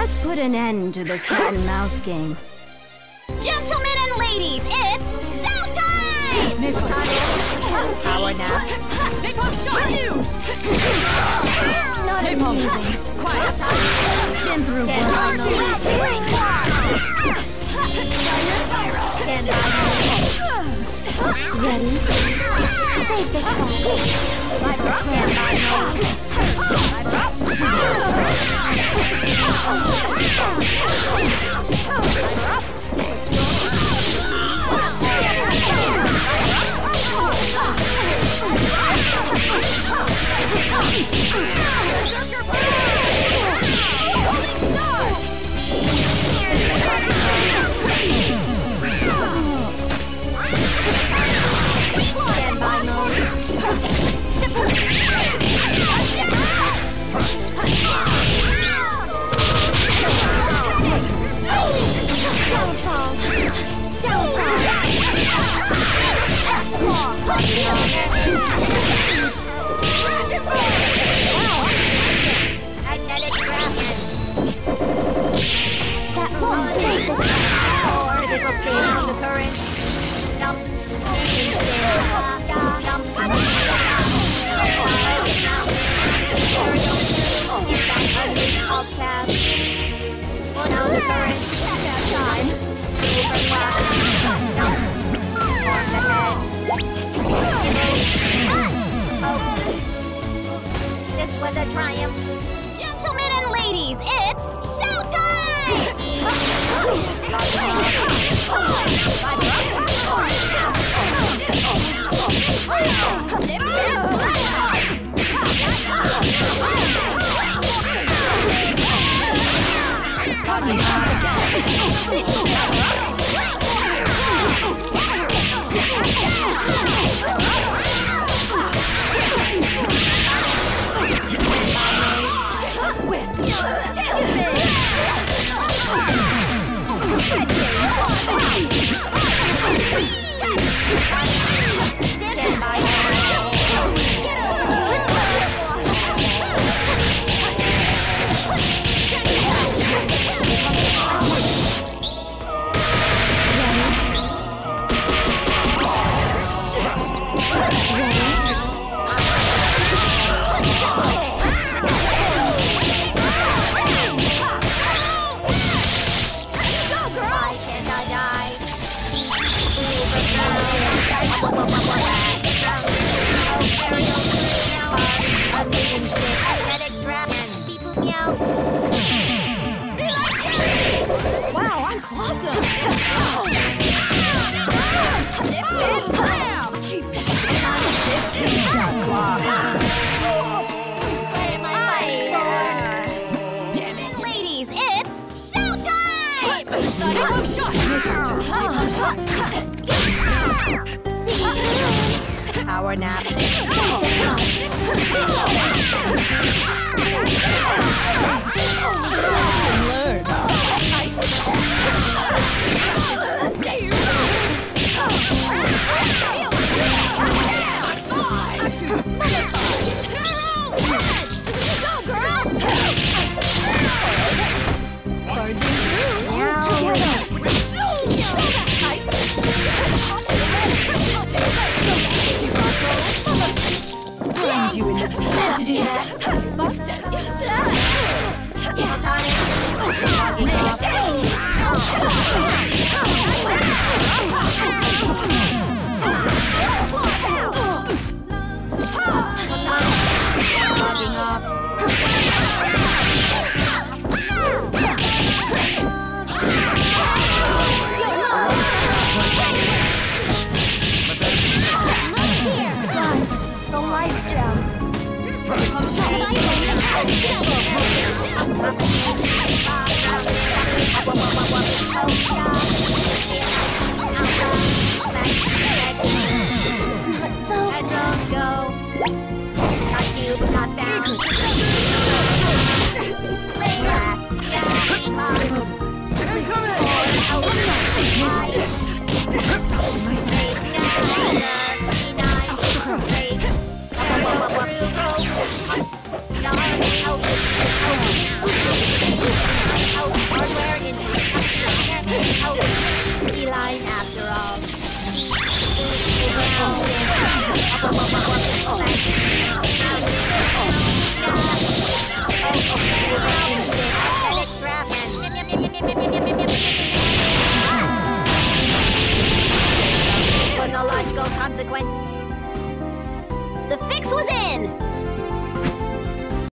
Let's put an end to this cat and mouse game. Gentlemen and ladies, it's showtime! Power nap. Napalm shot! Not amusing. Quiet. Been through worse. Ready? Save this one. That won't save this one. Critical stage of the current. Jump. This was a triumph. Gentlemen and ladies, it's showtime! Wow, I'm awesome. This kid's got claws. Ladies, it's showtime! See you soon! Power nap. Learn. Find you in the Busted. the life gem. Up.